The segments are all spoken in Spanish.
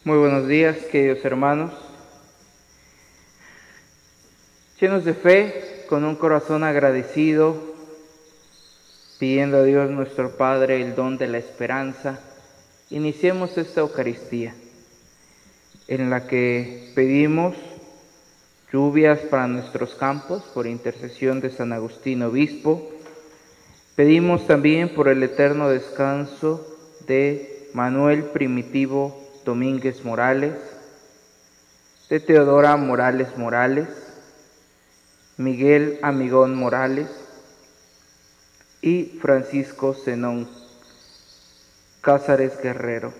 Muy buenos días, queridos hermanos. Llenos de fe, con un corazón agradecido, pidiendo a Dios nuestro Padre el don de la esperanza, iniciemos esta Eucaristía, en la que pedimos lluvias para nuestros campos, por intercesión de San Agustín Obispo. Pedimos también por el eterno descanso de Manuel Primitivo Domínguez Morales, de Teodora Morales Morales, Miguel Amigón Morales y Francisco Zenón Cázares Guerrero.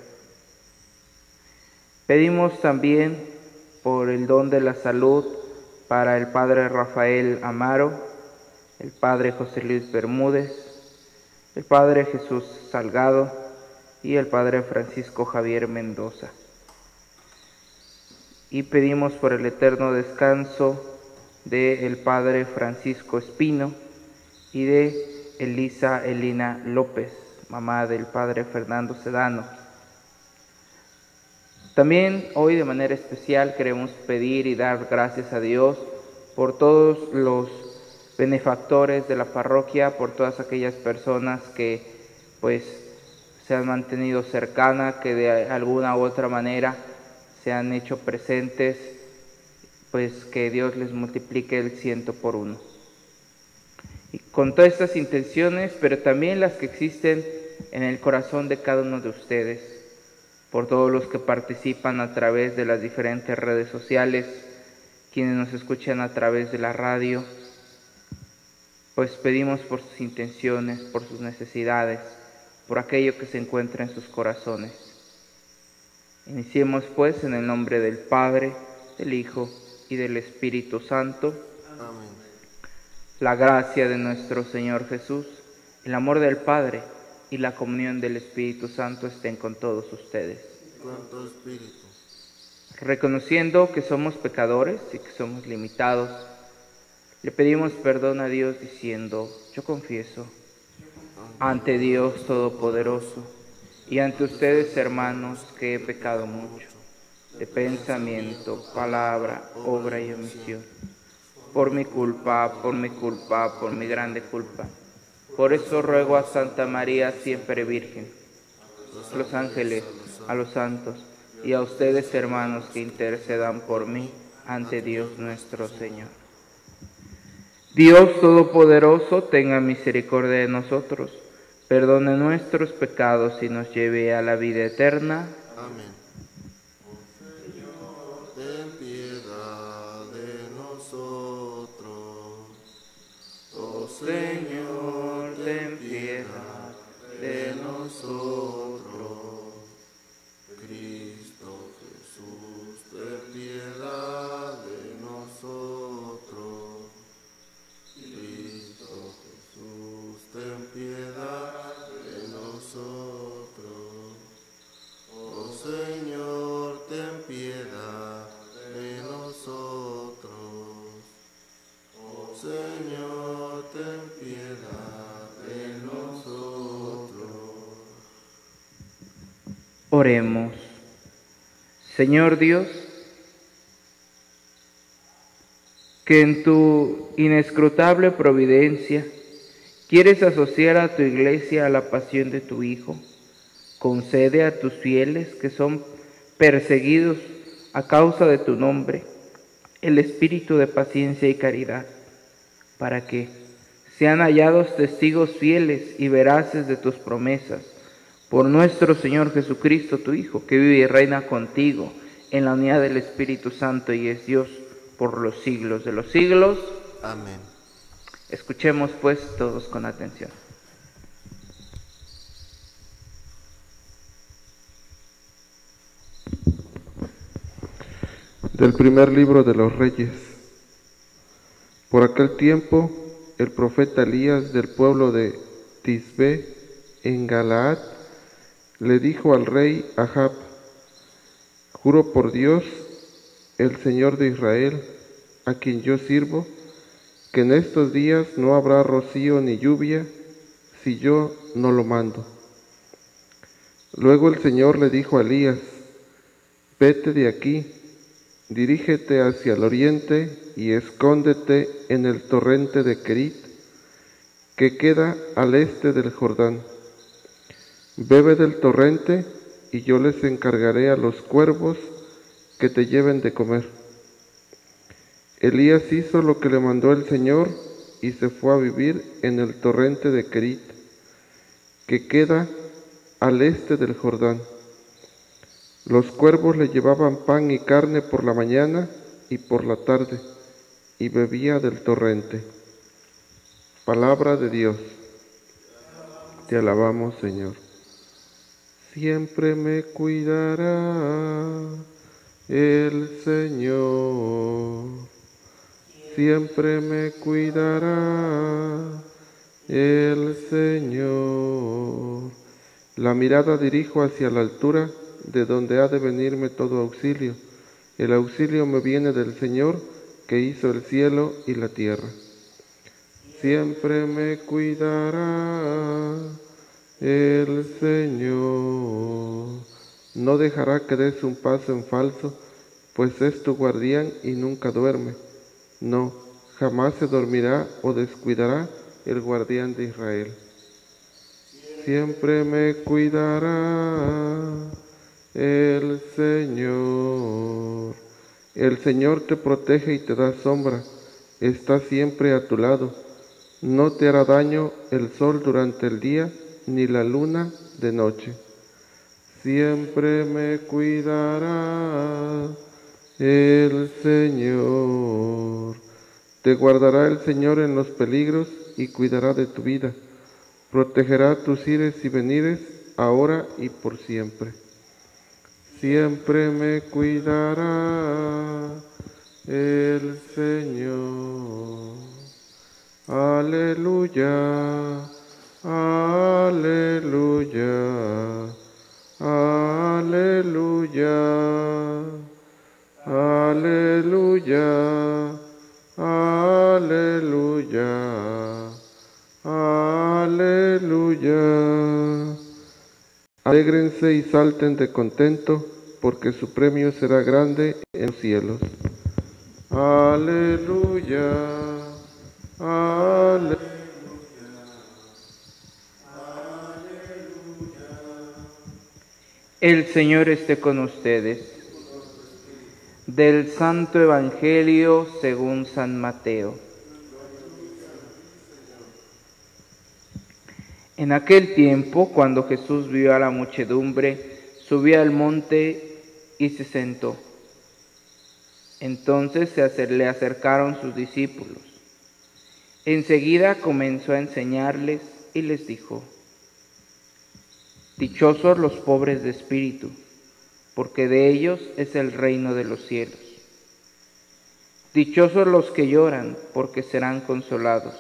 Pedimos también por el don de la salud para el Padre Rafael Amaro, el Padre José Luis Bermúdez, el Padre Jesús Salgado y el Padre Francisco Javier Mendoza. Y pedimos por el eterno descanso del Padre Francisco Espino y de Elisa Elina López, mamá del Padre Fernando Sedano. También hoy de manera especial queremos pedir y dar gracias a Dios por todos los benefactores de la parroquia, por todas aquellas personas que se han mantenido cercanas, que de alguna u otra manera se han hecho presentes, que Dios les multiplique el 100 por 1. Y con todas estas intenciones, pero también las que existen en el corazón de cada uno de ustedes, por todos los que participan a través de las diferentes redes sociales, quienes nos escuchan a través de la radio, pedimos por sus intenciones, por sus necesidades, por aquello que se encuentra en sus corazones. Iniciemos en el nombre del Padre, del Hijo y del Espíritu Santo. Amén. La gracia de nuestro Señor Jesús, el amor del Padre y la comunión del Espíritu Santo estén con todos ustedes. Con tu espíritu. Reconociendo que somos pecadores y que somos limitados, le pedimos perdón a Dios diciendo: yo confieso ante Dios Todopoderoso y ante ustedes, hermanos, que he pecado mucho, de pensamiento, palabra, obra y omisión, por mi culpa, por mi grande culpa. Por eso ruego a Santa María, siempre Virgen, a los ángeles, a los santos y a ustedes, hermanos, que intercedan por mí ante Dios nuestro Señor. Dios Todopoderoso, tenga misericordia de nosotros, perdone nuestros pecados y nos lleve a la vida eterna. Amén. Señor, ten piedad de nosotros. Oh Señor, ten piedad de nosotros. Cristo Jesús, ten piedad de nosotros. Cristo Jesús, ten piedad de nosotros. Oh Señor, ten piedad de nosotros. Oh Señor, ten piedad de nosotros. Oremos. Señor Dios, que en tu inescrutable providencia quieres asociar a tu iglesia a la pasión de tu Hijo, concede a tus fieles que son perseguidos a causa de tu nombre el espíritu de paciencia y caridad, para que sean hallados testigos fieles y veraces de tus promesas, por nuestro Señor Jesucristo, tu Hijo, que vive y reina contigo en la unidad del Espíritu Santo y es Dios por los siglos de los siglos. Amén. Escuchemos todos con atención. Del primer libro de los Reyes. Por aquel tiempo, el profeta Elías del pueblo de Tisbe, en Galaad, le dijo al rey Ahab: juro por Dios, el Señor de Israel, a quien yo sirvo, que en estos días no habrá rocío ni lluvia si yo no lo mando. Luego el Señor le dijo a Elías: vete de aquí, dirígete hacia el oriente y escóndete en el torrente de Querit, que queda al este del Jordán. Bebe del torrente y yo les encargaré a los cuervos que te lleven de comer. Elías hizo lo que le mandó el Señor y se fue a vivir en el torrente de Querit, que queda al este del Jordán. Los cuervos le llevaban pan y carne por la mañana y por la tarde, y bebía del torrente. Palabra de Dios. Te alabamos, Señor. Siempre me cuidará el Señor. Siempre me cuidará el Señor. La mirada dirijo hacia la altura, de donde ha de venirme todo auxilio. El auxilio me viene del Señor, que hizo el cielo y la tierra. Siempre me cuidará el Señor. No dejará que des un paso en falso, pues es tu guardián y nunca duerme. No, jamás se dormirá o descuidará el guardián de Israel. Siempre me cuidará el Señor. El Señor te protege y te da sombra, está siempre a tu lado. No te hará daño el sol durante el día, ni la luna de noche. Siempre me cuidará el Señor. Te guardará el Señor en los peligros y cuidará de tu vida. Protegerá tus ires y venires, ahora y por siempre. Siempre me cuidará el Señor. Aleluya, aleluya, aleluya, aleluya, aleluya, aleluya. Alégrense y salten de contento, porque su premio será grande en los cielos. Aleluya, aleluya. El Señor esté con ustedes. Del Santo Evangelio según San Mateo. En aquel tiempo, cuando Jesús vio a la muchedumbre, subió al monte y se sentó. Entonces le acercaron sus discípulos. Enseguida comenzó a enseñarles y les dijo: Dichosos los pobres de espíritu, porque de ellos es el reino de los cielos. Dichosos los que lloran, porque serán consolados.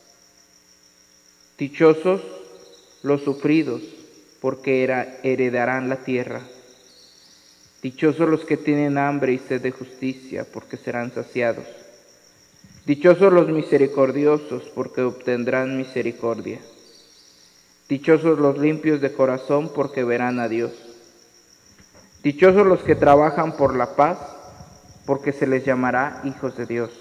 Dichosos los sufridos, porque heredarán la tierra. Dichosos los que tienen hambre y sed de justicia, porque serán saciados. Dichosos los misericordiosos, porque obtendrán misericordia. Dichosos los limpios de corazón, porque verán a Dios. Dichosos los que trabajan por la paz, porque se les llamará hijos de Dios.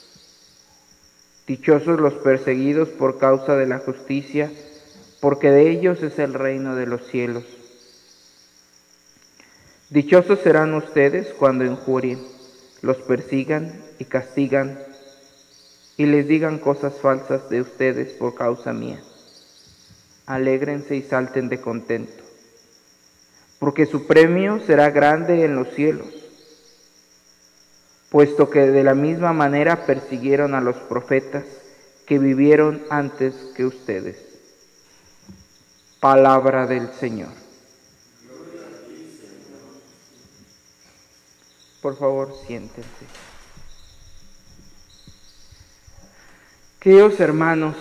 Dichosos los perseguidos por causa de la justicia, porque de ellos es el reino de los cielos. Dichosos serán ustedes cuando injurien, los persigan y castigan, y les digan cosas falsas de ustedes por causa mía. Alégrense y salten de contento, porque su premio será grande en los cielos, puesto que de la misma manera persiguieron a los profetas que vivieron antes que ustedes. Palabra del Señor. Por favor, siéntense. Queridos hermanos,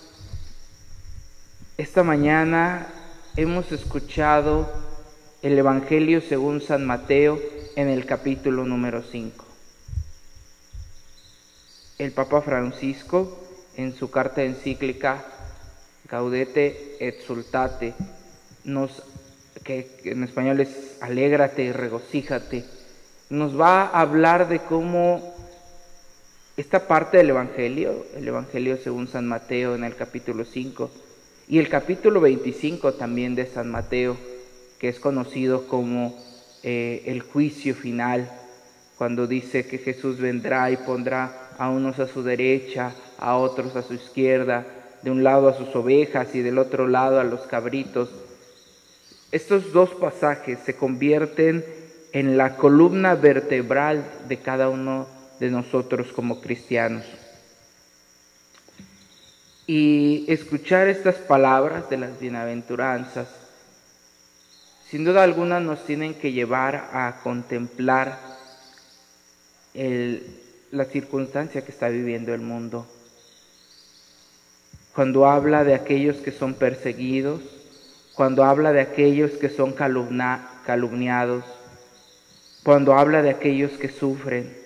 esta mañana hemos escuchado el Evangelio según San Mateo en el capítulo número 5. El Papa Francisco, en su carta encíclica Gaudete et Exsultate, que en español es alégrate y regocíjate, nos va a hablar de cómo esta parte del Evangelio, el Evangelio según San Mateo en el capítulo 5 y el capítulo 25 también de San Mateo, que es conocido como el juicio final, cuando dice que Jesús vendrá y pondrá a unos a su derecha, a otros a su izquierda, de un lado a sus ovejas y del otro lado a los cabritos. Estos dos pasajes se convierten en la columna vertebral de cada uno de nosotros como cristianos. Y escuchar estas palabras de las bienaventuranzas, sin duda alguna nos tienen que llevar a contemplar la circunstancia que está viviendo el mundo. Cuando habla de aquellos que son perseguidos, cuando habla de aquellos que son calumniados, cuando habla de aquellos que sufren,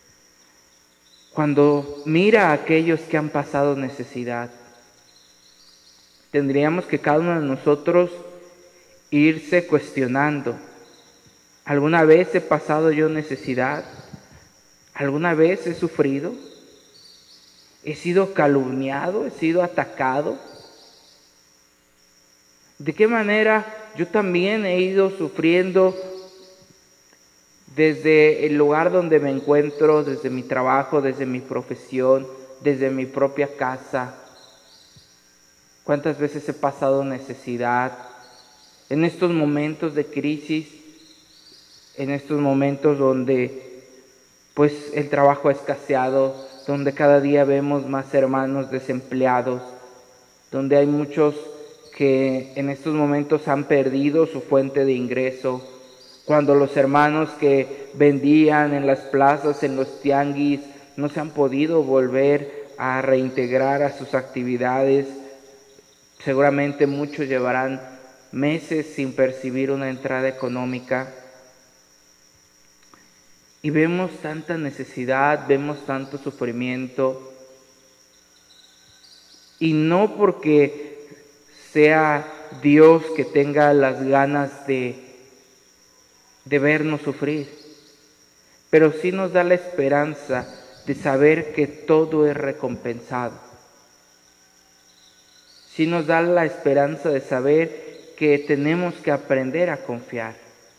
cuando mira a aquellos que han pasado necesidad, tendríamos que cada uno de nosotros irse cuestionando: ¿alguna vez he pasado yo necesidad? ¿Alguna vez he sufrido? ¿He sido calumniado? ¿He sido atacado? ¿De qué manera yo también he ido sufriendo desde el lugar donde me encuentro, desde mi trabajo, desde mi profesión, desde mi propia casa? ¿Cuántas veces he pasado necesidad? En estos momentos de crisis, en estos momentos donde pues el trabajo ha escaseado, donde cada día vemos más hermanos desempleados, donde hay muchos que en estos momentos han perdido su fuente de ingreso, cuando los hermanos que vendían en las plazas, en los tianguis, no se han podido volver a reintegrar a sus actividades. Seguramente muchos llevarán meses sin percibir una entrada económica. Y vemos tanta necesidad, vemos tanto sufrimiento, y no porque sea Dios que tenga las ganas de vernos sufrir, pero sí nos da la esperanza de saber que todo es recompensado. Sí nos da la esperanza de saber que tenemos que aprender a confiar.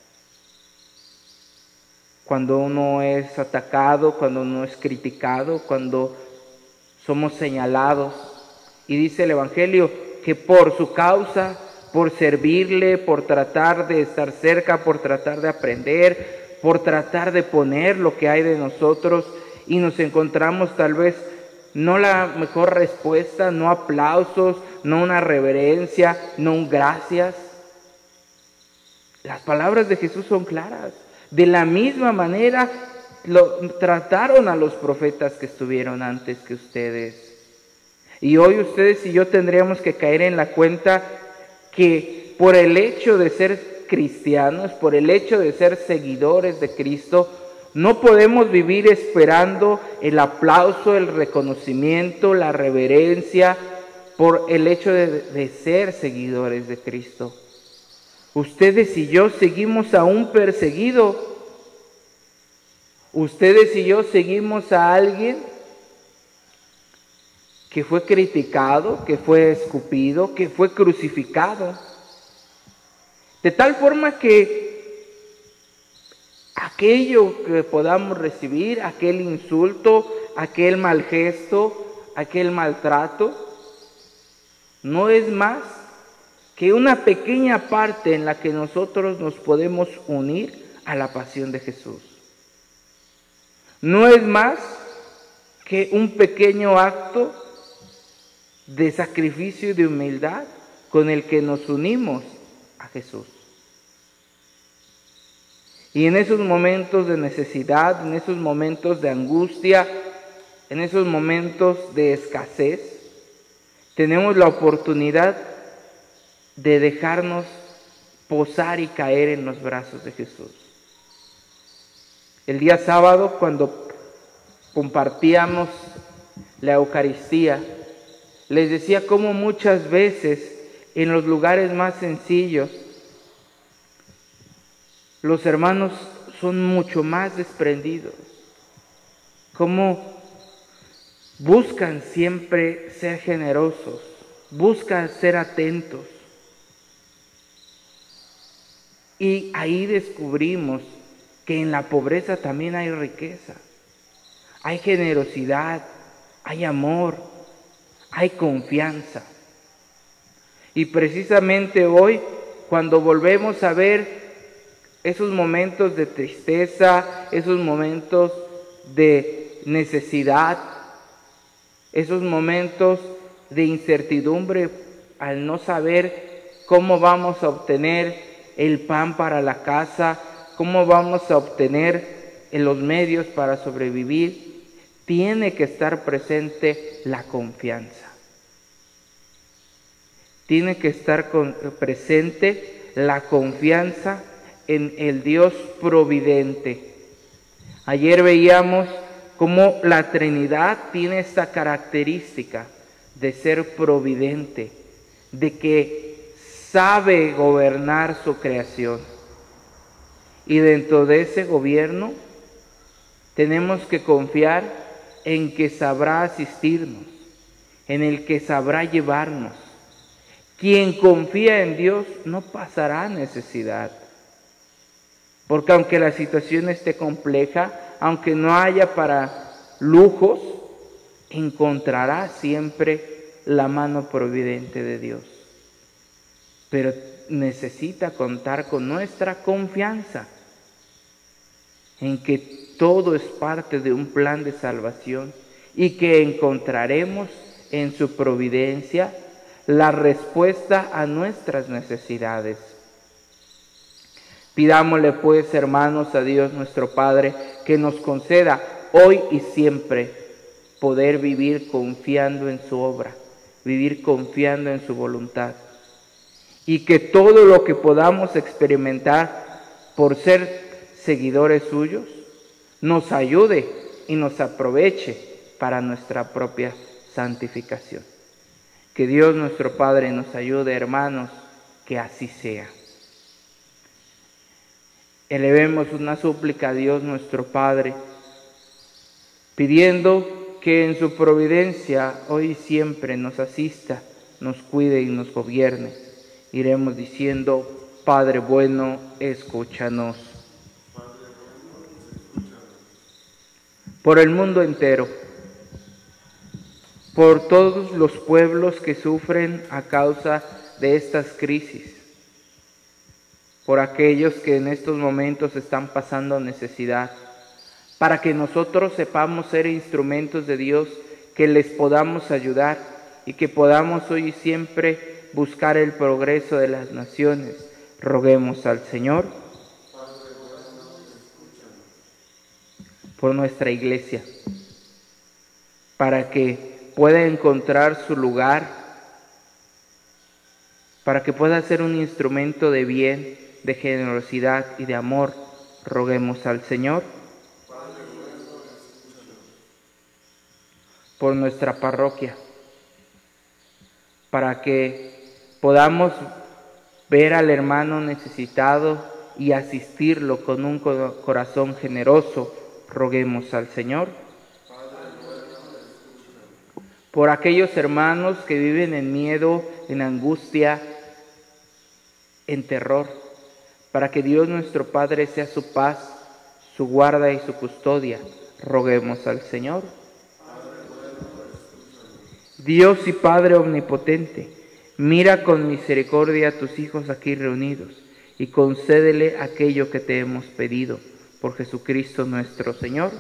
Cuando uno es atacado, cuando uno es criticado, cuando somos señalados. Y dice el Evangelio que por su causa, por servirle, por tratar de estar cerca, por tratar de aprender, por tratar de poner lo que hay de nosotros, y nos encontramos tal vez no la mejor respuesta, no aplausos, no una reverencia, no un gracias. Las palabras de Jesús son claras. De la misma manera lo trataron a los profetas que estuvieron antes que ustedes. Y hoy ustedes y yo tendríamos que caer en la cuenta que por el hecho de ser cristianos, por el hecho de ser seguidores de Cristo, no podemos vivir esperando el aplauso, el reconocimiento, la reverencia por el hecho de ser seguidores de Cristo. Ustedes y yo seguimos a un perseguido. Ustedes y yo seguimos a alguien que fue criticado, que fue escupido, que fue crucificado. De tal forma que aquello que podamos recibir, aquel insulto, aquel mal gesto, aquel maltrato, no es más que una pequeña parte en la que nosotros nos podemos unir a la pasión de Jesús. No es más que un pequeño acto de sacrificio y de humildad con el que nos unimos a Jesús. Y en esos momentos de necesidad, en esos momentos de angustia, en esos momentos de escasez, tenemos la oportunidad de dejarnos posar y caer en los brazos de Jesús. El día sábado, cuando compartíamos la Eucaristía, les decía cómo muchas veces en los lugares más sencillos los hermanos son mucho más desprendidos, cómo buscan siempre ser generosos, buscan ser atentos. Y ahí descubrimos que en la pobreza también hay riqueza, hay generosidad, hay amor, hay confianza. Y precisamente hoy, cuando volvemos a ver esos momentos de tristeza, esos momentos de necesidad, esos momentos de incertidumbre al no saber cómo vamos a obtener el pan para la casa, cómo vamos a obtener los medios para sobrevivir, tiene que estar presente la confianza. Tiene que estar presente la confianza en el Dios providente. Ayer veíamos cómo la Trinidad tiene esta característica de ser providente, de que sabe gobernar su creación. Y dentro de ese gobierno tenemos que confiar en que sabrá asistirnos, en el que sabrá llevarnos. Quien confía en Dios no pasará necesidad. Porque aunque la situación esté compleja, aunque no haya para lujos, encontrará siempre la mano providente de Dios. Pero necesita contar con nuestra confianza en que todo es parte de un plan de salvación y que encontraremos en su providencia la respuesta a nuestras necesidades. Pidámosle pues, hermanos, a Dios nuestro Padre, que nos conceda hoy y siempre poder vivir confiando en su obra, vivir confiando en su voluntad. Y que todo lo que podamos experimentar por ser seguidores suyos, nos ayude y nos aproveche para nuestra propia santificación. Que Dios nuestro Padre nos ayude, hermanos, que así sea. Elevemos una súplica a Dios nuestro Padre, pidiendo que en su providencia hoy y siempre nos asista, nos cuide y nos gobierne. Iremos diciendo: Padre bueno, escúchanos. Por el mundo entero, por todos los pueblos que sufren a causa de estas crisis, por aquellos que en estos momentos están pasando necesidad, para que nosotros sepamos ser instrumentos de Dios, que les podamos ayudar y que podamos hoy y siempre buscar el progreso de las naciones. Roguemos al Señor por nuestra iglesia, para que pueda encontrar su lugar, para que pueda ser un instrumento de bien, de generosidad y de amor. Roguemos al Señor por nuestra parroquia, para que podamos ver al hermano necesitado y asistirlo con un corazón generoso. Roguemos al Señor por aquellos hermanos que viven en miedo, en angustia, en terror, para que Dios nuestro Padre sea su paz, su guarda y su custodia. Roguemos al Señor. Dios y Padre omnipotente, mira con misericordia a tus hijos aquí reunidos y concédele aquello que te hemos pedido. Por Jesucristo nuestro Señor.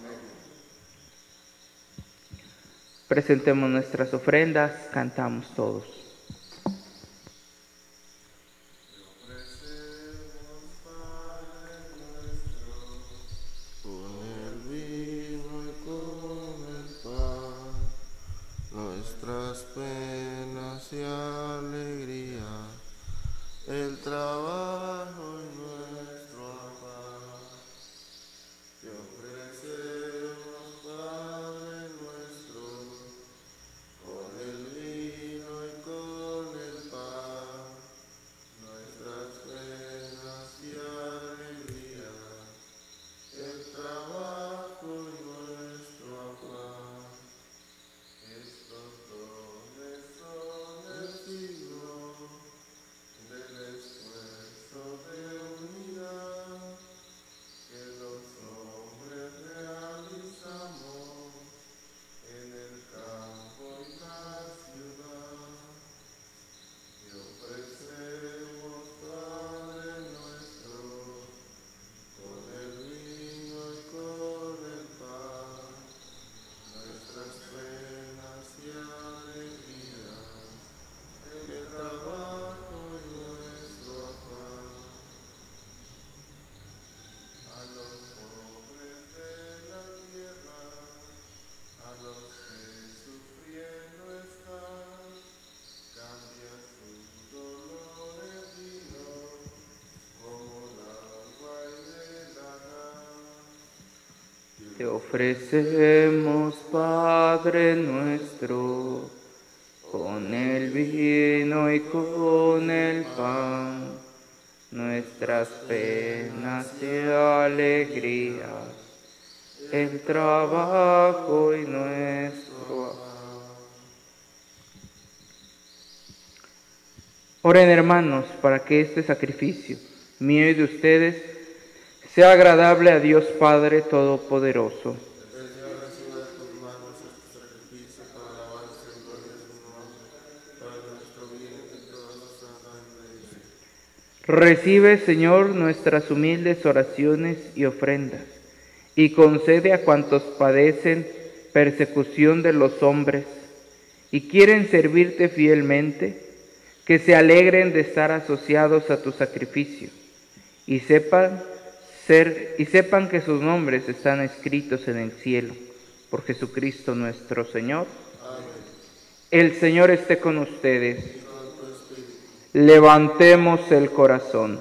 Presentemos nuestras ofrendas, cantamos todos. Nuestras penas y alegría, el trabajo y nuestro afán, te ofrecemos, Padre nuestro, con el vino y con ofrecemos, Padre nuestro, con el vino y con el pan, nuestras penas y alegrías, el trabajo y nuestro afán. Oren, hermanos, para que este sacrificio mío y de ustedes sea agradable a Dios Padre Todopoderoso. Recibe, Señor, nuestras humildes oraciones y ofrendas, y concede a cuantos padecen persecución de los hombres y quieren servirte fielmente, que se alegren de estar asociados a tu sacrificio, y sepan que sus nombres están escritos en el cielo, por Jesucristo nuestro Señor. Amén. El Señor esté con ustedes. Levantemos el corazón.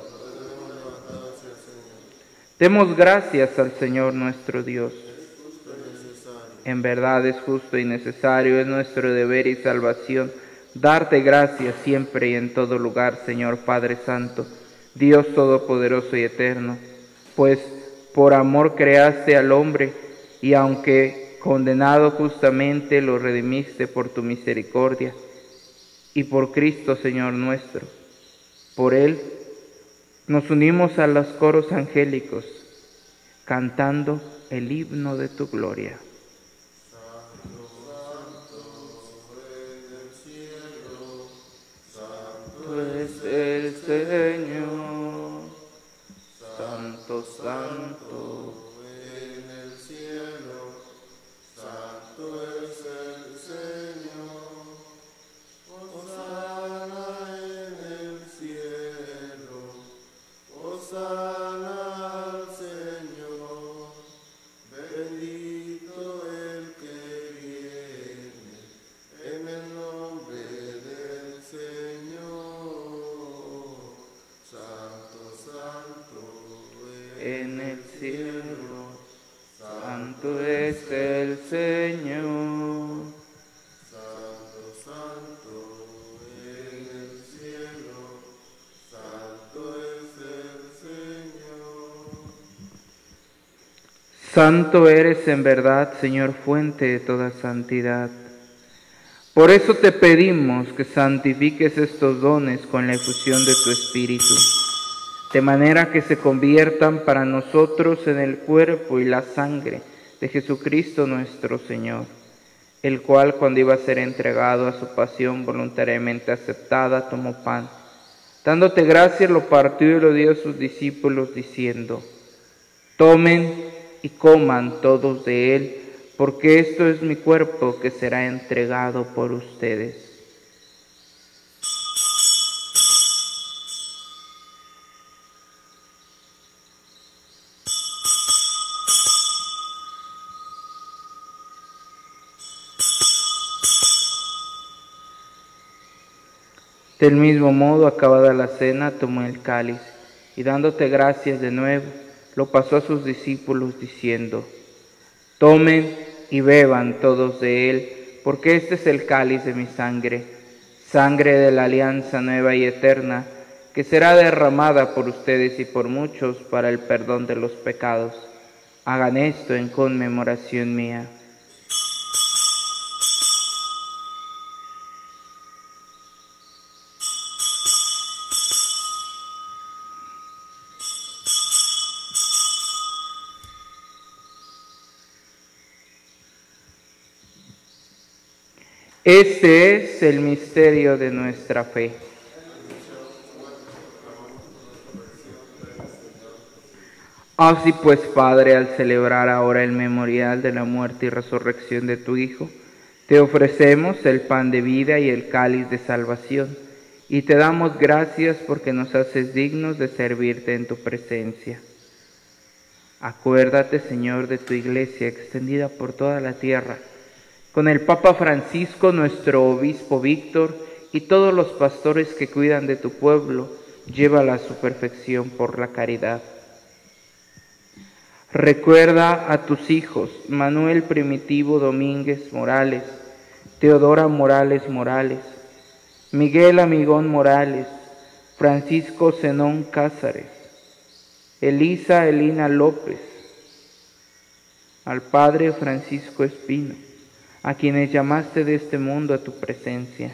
Demos gracias al Señor nuestro Dios. En verdad es justo y necesario, es nuestro deber y salvación, darte gracias siempre y en todo lugar, Señor Padre Santo, Dios Todopoderoso y Eterno, pues por amor creaste al hombre, y aunque condenado justamente lo redimiste por tu misericordia, y por Cristo Señor nuestro. Por Él nos unimos a los coros angélicos, cantando el himno de tu gloria. Santo es el Señor, santo, santo en el cielo, santo es el Señor, hosana en el cielo, hosana al Señor, bendito el que viene en el nombre del Señor, santo, santo en el cielo, santo es el Señor. Santo, santo en el cielo, santo es el Señor. Santo eres en verdad, Señor, fuente de toda santidad. Por eso te pedimos que santifiques estos dones con la efusión de tu Espíritu, de manera que se conviertan para nosotros en el cuerpo y la sangre de Jesucristo nuestro Señor, el cual, cuando iba a ser entregado a su pasión voluntariamente aceptada, tomó pan. Dándote gracias, lo partió y lo dio a sus discípulos, diciendo: tomen y coman todos de él, porque esto es mi cuerpo que será entregado por ustedes. Del mismo modo, acabada la cena, tomó el cáliz, y dándote gracias de nuevo, lo pasó a sus discípulos, diciendo: tomen y beban todos de él, porque este es el cáliz de mi sangre, sangre de la alianza nueva y eterna, que será derramada por ustedes y por muchos para el perdón de los pecados. Hagan esto en conmemoración mía. Este es el misterio de nuestra fe. Así pues, Padre, al celebrar ahora el memorial de la muerte y resurrección de tu Hijo, te ofrecemos el pan de vida y el cáliz de salvación, y te damos gracias porque nos haces dignos de servirte en tu presencia. Acuérdate, Señor, de tu Iglesia extendida por toda la tierra, con el Papa Francisco, nuestro Obispo Víctor, y todos los pastores que cuidan de tu pueblo, llévala a su perfección por la caridad. Recuerda a tus hijos, Manuel Primitivo Domínguez Morales, Teodora Morales Morales, Miguel Amigón Morales, Francisco Zenón Cázares, Elisa Elina López, al Padre Francisco Espino, a quienes llamaste de este mundo a tu presencia.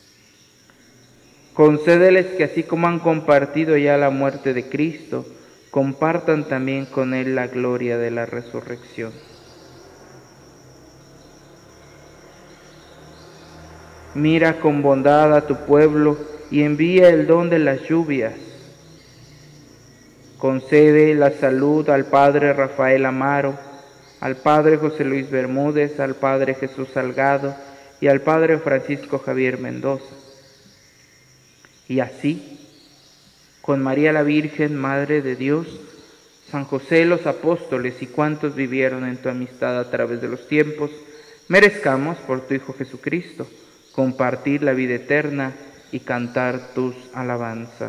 Concédeles que así como han compartido ya la muerte de Cristo, compartan también con Él la gloria de la resurrección. Mira con bondad a tu pueblo y envía el don de las lluvias. Concede la salud al Padre Rafael Amaro, al Padre José Luis Bermúdez, al Padre Jesús Salgado y al Padre Francisco Javier Mendoza. Y así, con María la Virgen, Madre de Dios, San José, los apóstoles y cuantos vivieron en tu amistad a través de los tiempos, merezcamos por tu Hijo Jesucristo compartir la vida eterna y cantar tus alabanzas.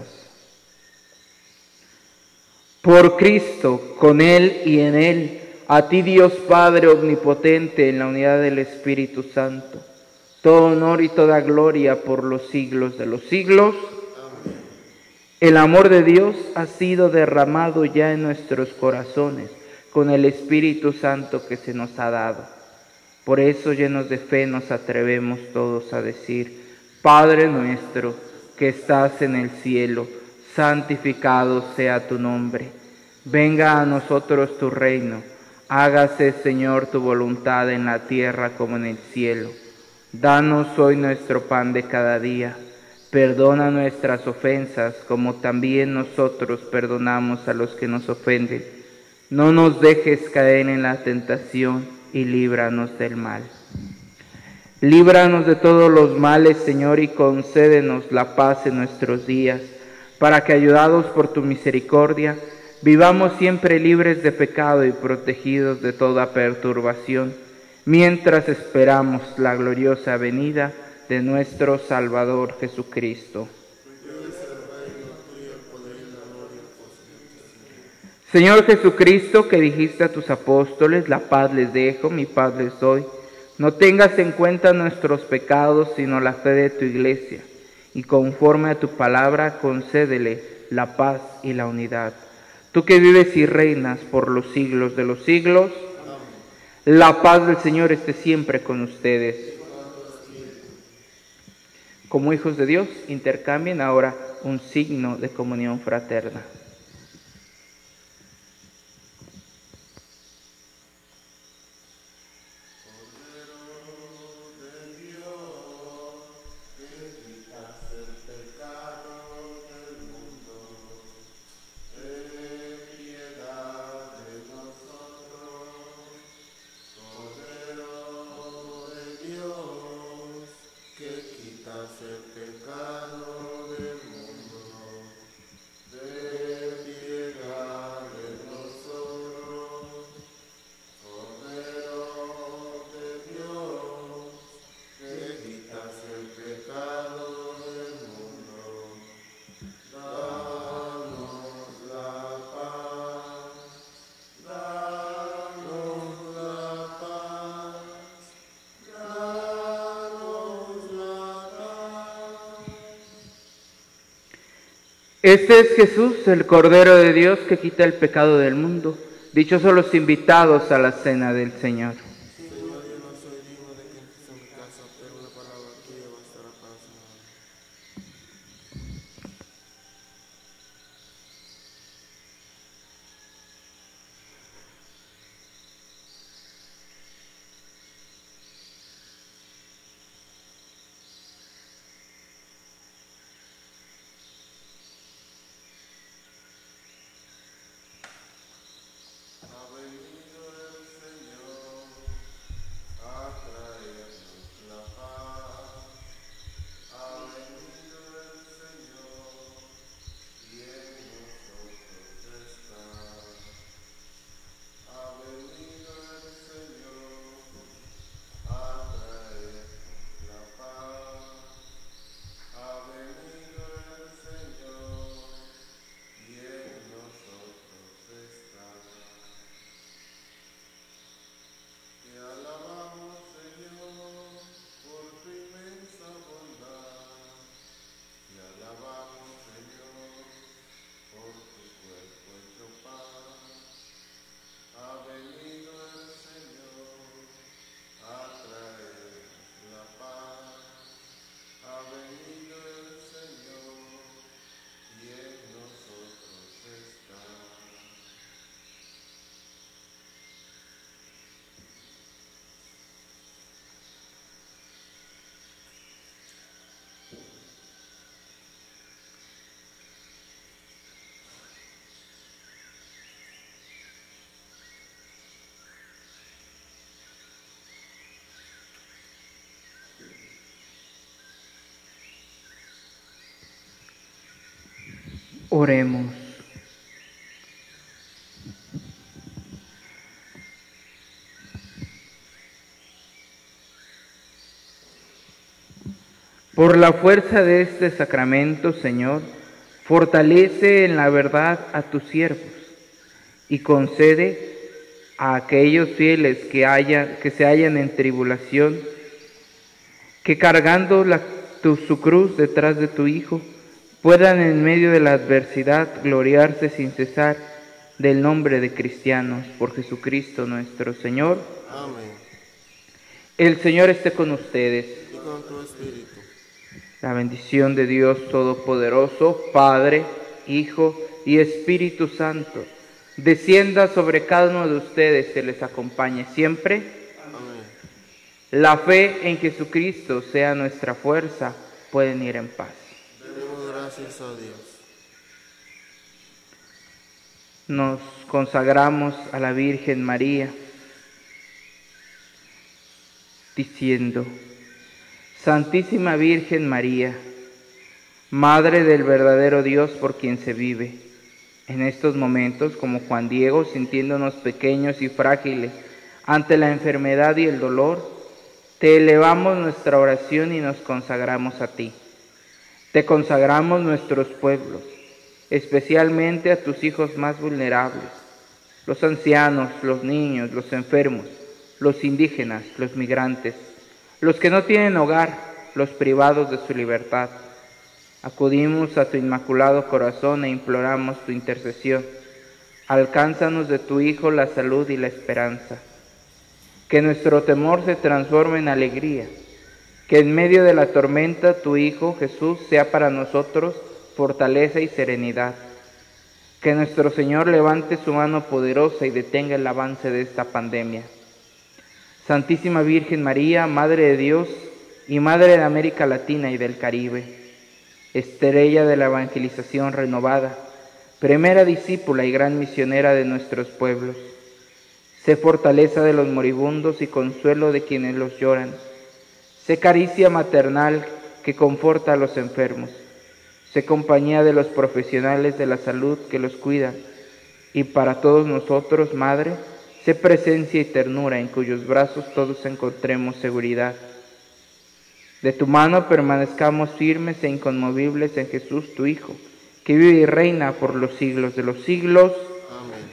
Por Cristo, con Él y en Él, a ti Dios Padre Omnipotente, en la unidad del Espíritu Santo, todo honor y toda gloria por los siglos de los siglos. Amén. El amor de Dios ha sido derramado ya en nuestros corazones con el Espíritu Santo que se nos ha dado. Por eso, llenos de fe, nos atrevemos todos a decir: Padre nuestro que estás en el cielo, santificado sea tu nombre. Venga a nosotros tu reino. Hágase, Señor, tu voluntad en la tierra como en el cielo. Danos hoy nuestro pan de cada día. Perdona nuestras ofensas, como también nosotros perdonamos a los que nos ofenden. No nos dejes caer en la tentación y líbranos del mal. Líbranos de todos los males, Señor, y concédenos la paz en nuestros días, para que, ayudados por tu misericordia, vivamos siempre libres de pecado y protegidos de toda perturbación, mientras esperamos la gloriosa venida de nuestro Salvador Jesucristo. Señor Jesucristo, que dijiste a tus apóstoles: la paz les dejo, mi paz les doy, no tengas en cuenta nuestros pecados, sino la fe de tu iglesia, y conforme a tu palabra concédele la paz y la unidad. Tú que vives y reinas por los siglos de los siglos, la paz del Señor esté siempre con ustedes. Como hijos de Dios, intercambien ahora un signo de comunión fraterna. Este es Jesús, el Cordero de Dios, que quita el pecado del mundo. Dichosos los invitados a la cena del Señor. Señor, yo no soy digno de que entres en mi casa, pero una palabra tuya bastará para sanarme. Ha venido el Señor. Oremos. Por la fuerza de este sacramento, Señor, fortalece en la verdad a tus siervos y concede a aquellos fieles que se hallan en tribulación, que cargando su cruz detrás de tu Hijo, puedan en medio de la adversidad gloriarse sin cesar del nombre de cristianos, por Jesucristo nuestro Señor. Amén. El Señor esté con ustedes. Y con tu espíritu. La bendición de Dios Todopoderoso, Padre, Hijo y Espíritu Santo, descienda sobre cada uno de ustedes, se les acompañe siempre. Amén. La fe en Jesucristo sea nuestra fuerza. Pueden ir en paz. Demos gracias a Dios. Nos consagramos a la Virgen María, diciendo: Santísima Virgen María, Madre del verdadero Dios por quien se vive, en estos momentos, como Juan Diego, sintiéndonos pequeños y frágiles ante la enfermedad y el dolor, te elevamos nuestra oración y nos consagramos a ti. Te consagramos nuestros pueblos, especialmente a tus hijos más vulnerables, los ancianos, los niños, los enfermos, los indígenas, los migrantes, los que no tienen hogar, los privados de su libertad. Acudimos a tu inmaculado corazón e imploramos tu intercesión. Alcánzanos de tu Hijo la salud y la esperanza. Que nuestro temor se transforme en alegría. Que en medio de la tormenta tu Hijo Jesús sea para nosotros fortaleza y serenidad. Que nuestro Señor levante su mano poderosa y detenga el avance de esta pandemia. Santísima Virgen María, Madre de Dios y Madre de América Latina y del Caribe, estrella de la evangelización renovada, primera discípula y gran misionera de nuestros pueblos, sé fortaleza de los moribundos y consuelo de quienes los lloran, sé caricia maternal que conforta a los enfermos, sé compañía de los profesionales de la salud que los cuidan, y para todos nosotros, Madre, sé presencia y ternura en cuyos brazos todos encontremos seguridad. De tu mano permanezcamos firmes e inconmovibles en Jesús, tu Hijo, que vive y reina por los siglos de los siglos. Amén.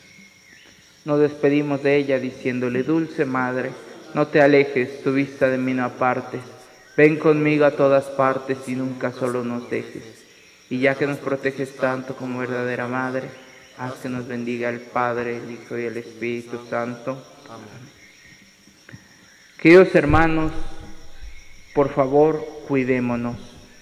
Nos despedimos de ella diciéndole: Dulce Madre, no te alejes, tu vista de mí no apartes. Ven conmigo a todas partes y nunca solo nos dejes. Y ya que nos proteges tanto como verdadera Madre, haz que nos bendiga el Padre, el Hijo y el Espíritu Santo. Amén. Queridos hermanos, por favor, cuidémonos.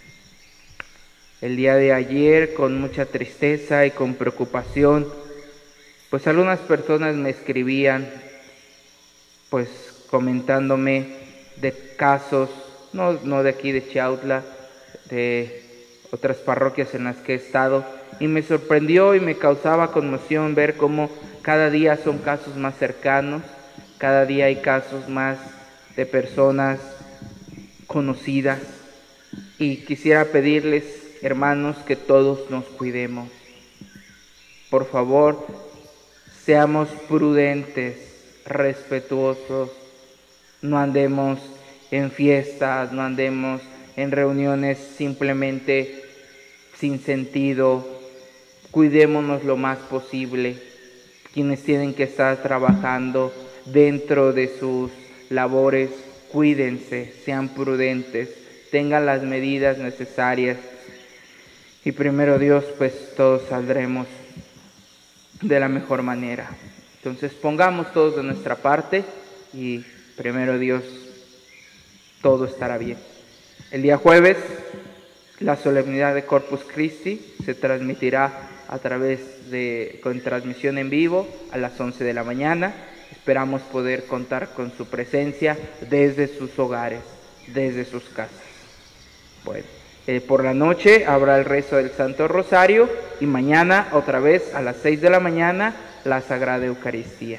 El día de ayer, con mucha tristeza y con preocupación, pues algunas personas me escribían, pues comentándome de casos, no de aquí de Chiautla, de otras parroquias en las que he estado, y me sorprendió y me causaba conmoción ver cómo cada día son casos más cercanos, cada día hay casos más de personas conocidas, y quisiera pedirles, hermanos, que todos nos cuidemos. Por favor, seamos prudentes, respetuosos, no andemos en fiestas, no andemos en reuniones simplemente sin sentido. Cuidémonos lo más posible. Quienes tienen que estar trabajando dentro de sus labores, cuídense, sean prudentes, tengan las medidas necesarias, y primero Dios, pues todos saldremos de la mejor manera. Entonces pongamos todos de nuestra parte y primero Dios, todo estará bien. El día jueves, la solemnidad de Corpus Christi se transmitirá con transmisión en vivo a las 11 de la mañana. Esperamos poder contar con su presencia desde sus hogares, desde sus casas. Bueno, por la noche habrá el rezo del Santo Rosario y mañana otra vez a las 6 de la mañana la Sagrada Eucaristía.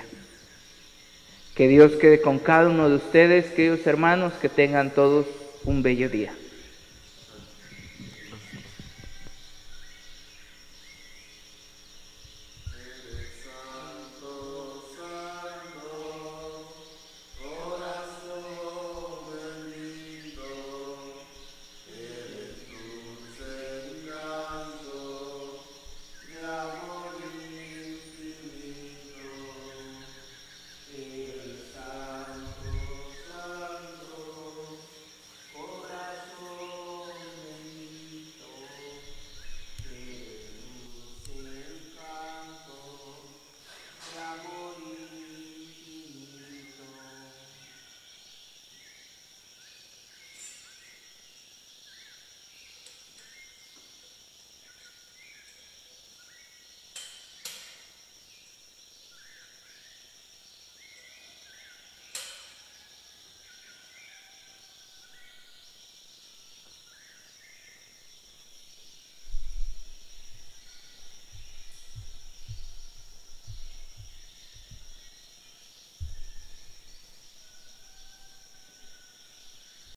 Que Dios quede con cada uno de ustedes, queridos hermanos, que tengan todos un bello día.